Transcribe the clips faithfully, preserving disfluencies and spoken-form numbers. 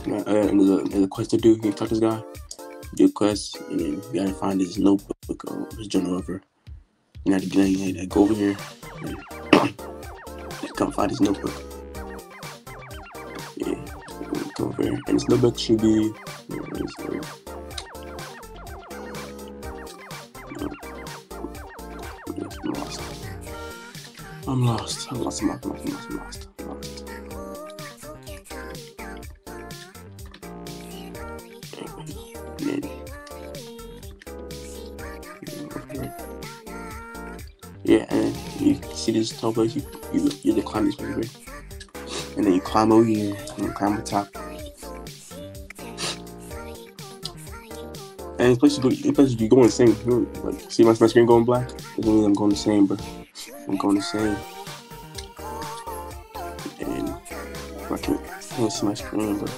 Uh, and there's a, there's a quest to do. You talk to this guy, do a quest, and then you gotta find his notebook or his journal over. You gotta, you gotta go over here and come find his notebook. Yeah, come over here. And his notebook should be. I'm lost. I'm lost. I'm lost. I'm lost. I'm lost. I'm lost. I'm lost. I'm lost. Yeah, and you see this tall place, you you you just climb this way, right? And then you climb over here and you climb the top. And it's places you go, it's places you go insane. Like, see my, my screen going black? Doesn't mean I'm going insane, but I'm going insane. And I can't, I can't see my screen, but.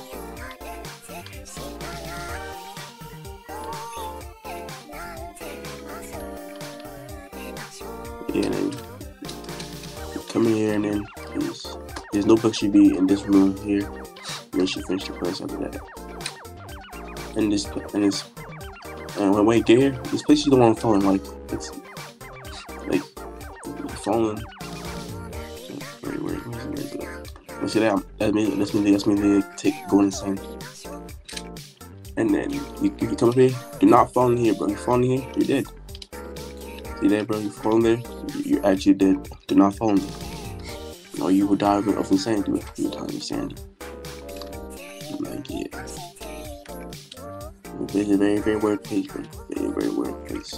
Yeah, and then you come in here, and then there's, there's notebook should be in this room here. And then she finish the quest after that. And this, and this. And when we get here, this place you don't want to fall in, like, it's, like, falling. Wait, wait, wait, wait, wait. You see that? That means, that's means, that's means they take, going insane. And then, you, you come up here, do not fall in here, bro. You fall in here, you're dead. See that, bro? You fall in there, you're actually dead. Do not fall in there. Or you will die of insanity. You will die of insanity. Like, yeah. It's a very, very weird place, bro. Very, very weird place.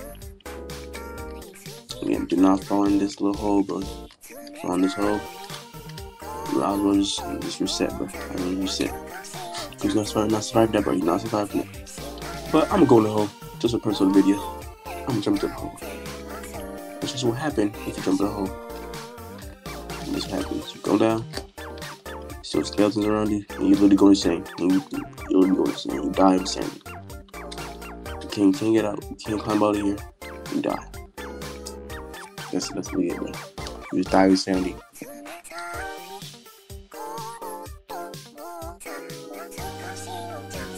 Again, do not fall in this little hole, bro. Fall in this hole. You might as well just, just reset, bro. I mean, reset. You're not surviving, not surviving that, bro. You're not surviving it. But I'm gonna go in the hole. Just a personal video. I'm gonna jump to the hole. That's just what happened if you jump in the hole. And this happens. You go down. So skeletons around you, and you literally go insane. And you, you literally go insane. You die insane. You can't, you can't get out. You can't climb out of here. You die. That's that's really it, man. You just die insanity.